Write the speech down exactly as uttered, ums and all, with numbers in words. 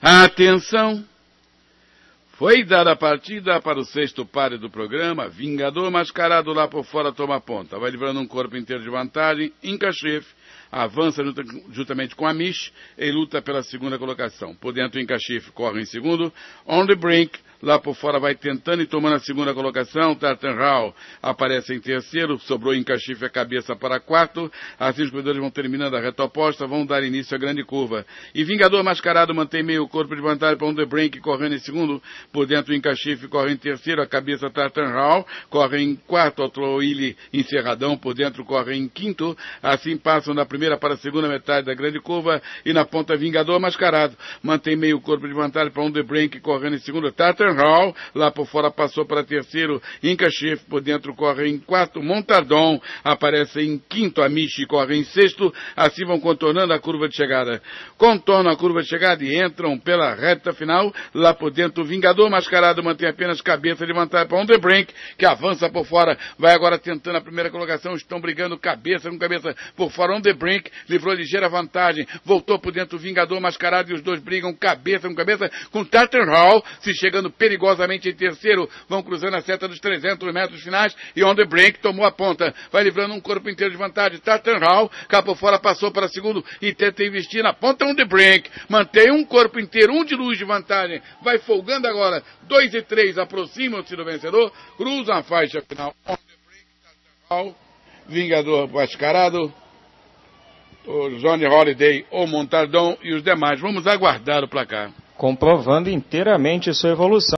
Atenção! Foi dada a partida para o sexto páreo do programa. Vingador mascarado lá por fora toma ponta. Vai livrando um corpo inteiro de vantagem. Incachefe avança juntamente com a Mish e luta pela segunda colocação. Por dentro, o Incachefe corre em segundo. On the Brink, lá por fora, vai tentando e tomando a segunda colocação. Tartan Hall aparece em terceiro. Sobrou Incachefe a cabeça para quarto. Assim os corredores vão terminando a reta oposta. Vão dar início à grande curva. E Vingador mascarado mantém meio corpo de vantagem para On the Brink, correndo em segundo. Por dentro, o Incachefe corre em terceiro. A cabeça Tartan Hall corre em quarto. Altroili encerradão. Por dentro, corre em quinto. Assim passam da primeira para a segunda metade da grande curva, e na ponta Vingador mascarado, mantém meio corpo de vantagem para On the Brink, correndo em segundo, Tartan Hall, lá por fora passou para terceiro, Incachefe por dentro corre em quarto, Montardon aparece em quinto, a Michi corre em sexto, assim vão contornando a curva de chegada. Contornam a curva de chegada e entram pela reta final, lá por dentro Vingador mascarado mantém apenas cabeça de vantagem para On the Brink, que avança por fora, vai agora tentando a primeira colocação, estão brigando cabeça com cabeça por fora, On the Brink livrou ligeira vantagem, voltou por dentro o Vingador mascarado e os dois brigam cabeça com cabeça com Tartan Hall, se chegando perigosamente em terceiro, vão cruzando a seta dos trezentos metros finais e On the Brink tomou a ponta, vai livrando um corpo inteiro de vantagem, Tartan Hall, cá por fora passou para segundo e tenta investir na ponta On the Brink, mantém um corpo inteiro, um de luz de vantagem, vai folgando agora, dois e três aproximam-se do vencedor, cruzam a faixa final, On the Brink, Tartan Hall, Vingador mascarado, o Johnny Holiday, o Montardon e os demais. Vamos aguardar o placar. Comprovando inteiramente sua evolução.